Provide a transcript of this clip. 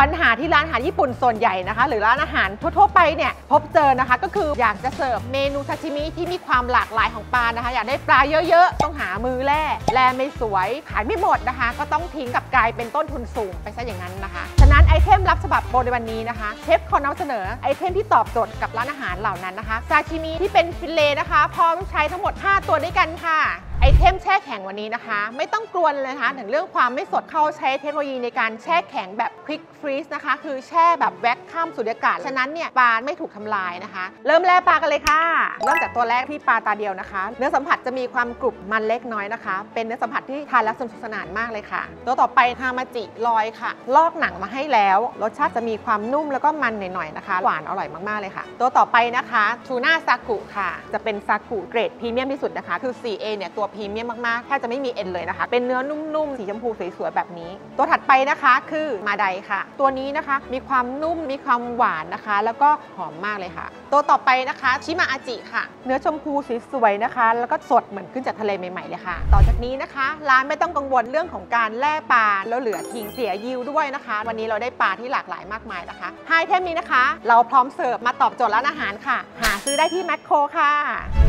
ปัญหาที่ร้านอาหารญี่ปุ่นส่วนใหญ่นะคะหรือร้านอาหารทั่วๆไปเนี่ยพบเจอนะคะก็คืออยากจะเสิร์ฟเมนูซาชิมิที่มีความหลากหลายของปลานะคะอยากได้ปลาเยอะๆต้องหามือแร่ไม่สวยขายไม่หมดนะคะก็ต้องทิ้งกับกลายเป็นต้นทุนสูงไปซะอย่างนั้นนะคะฉะนั้นไอเทมรับฉบับโปรในวันนี้นะคะเชฟขอนำเสนอไอเทมที่ตอบโจทย์กับร้านอาหารเหล่านั้นนะคะซาชิมิที่เป็นฟิเลต์นะคะพร้อมใช้ทั้งหมด5ตัวด้วยกันค่ะไอเทมแช่แข็งวันนี้นะคะไม่ต้องกลัวเลยนะคะถึงเรื่องความไม่สดเขาใช้เทคโนโลยีในการแช่แข็งแบบ Quick Freeze นะคะคือแช่แบบแว็กข้ามสุญญากาศฉะนั้นเนี่ยปลาไม่ถูกทำลายนะคะเริ่มแล่ปลากันเลยค่ะเริ่มจากตัวแรกที่ปลาตาเดียวนะคะเนื้อสัมผัสจะมีความกรุบมันเล็กน้อยนะคะเป็นเนื้อสัมผัสที่ทานแล้วสนุกสนานมากเลยค่ะตัวต่อไปฮามาจิลอยค่ะลอกหนังมาให้แล้วรสชาติจะมีความนุ่มแล้วก็มันหน่อยๆนะคะหวานอร่อยมากๆเลยค่ะตัวต่อไปนะคะทูน่าซากุค่ะจะเป็นซากุเกรดพรีเมียมที่สุดนะคะคือ 4A เนี่ยตัวพรีเมียมมากๆแทบจะไม่มีเอ็นเลยนะคะเป็นเนื้อนุ่มๆสีชมพูสวยๆแบบนี้ตัวถัดไปนะคะคือมาไดค่ะตัวนี้นะคะมีความนุ่มมีความหวานนะคะแล้วก็หอมมากเลยค่ะตัวต่อไปนะคะชิมาอาจิค่ะเนื้อชมพูสวยๆนะคะแล้วก็สดเหมือนขึ้นจากทะเลใหม่ๆเลยค่ะต่อจากนี้นะคะร้านไม่ต้องกังวลเรื่องของการแล่ปลาแล้วเหลือทิ้งเสียยิวด้วยนะคะวันนี้เราได้ปลาที่หลากหลายมากมายนะคะไฮเทมนี้นะคะเราพร้อมเสิร์ฟมาตอบโจทย์ร้านอาหารค่ะหาซื้อได้ที่แมคโครค่ะ